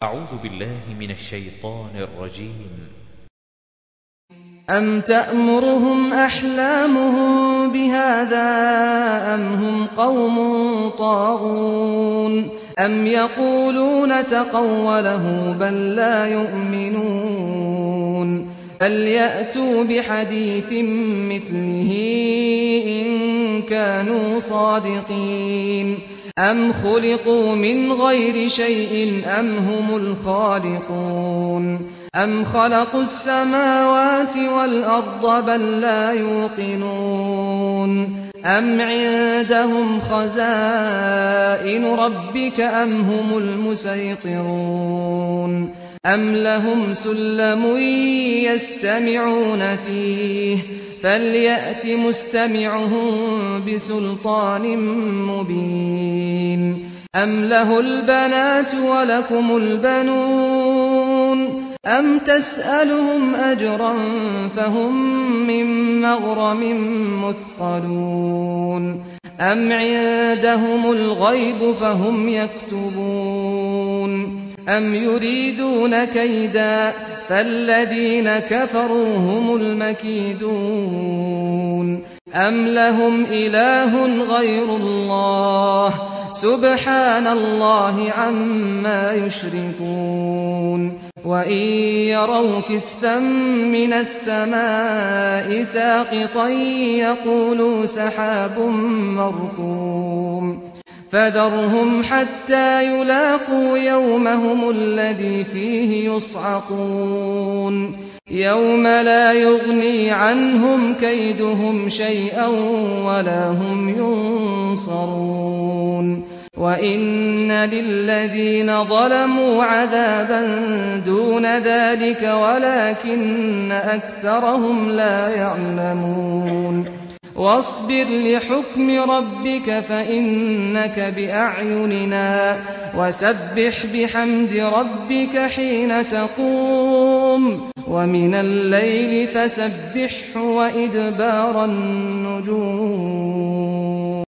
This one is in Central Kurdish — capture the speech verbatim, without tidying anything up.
أعوذ بالله من الشيطان الرجيم. أم تأمرهم أحلامهم بهذا أم هم قوم طاغون أم يقولون تقوله بل لا يؤمنون فليأتوا بحديث مثله إن كانوا صادقين أم خلقوا من غير شيء أم هم الخالقون أم خلقوا السماوات والأرض بل لا يوقنون أم عندهم خزائن ربك أم هم المسيطرون أم لهم سلم يستمعون فيه فليأت مستمعهم بسلطان مبين أم له البنات ولكم البنون أم تسألهم أجرا فهم من مغرم مثقلون أم عندهم الغيب فهم يكتبون أم يريدون كيدا فالذين كفروا هم المكيدون أم لهم إله غير الله سبحان الله عما يشركون وإن يروا كسفا من السماء ساقطا يقولوا سحاب مركوم فذرهم حتى يلاقوا يومهم الذي فيه يصعقون يوم لا يغني عنهم كيدهم شيئا ولا هم ينصرون وإن للذين ظلموا عذابا دون ذلك ولكن أكثرهم لا يعلمون واصبر لحكم ربك فإنك بأعيننا وسبح بحمد ربك حين تقوم ومن الليل فسبحه وإدبار النجوم.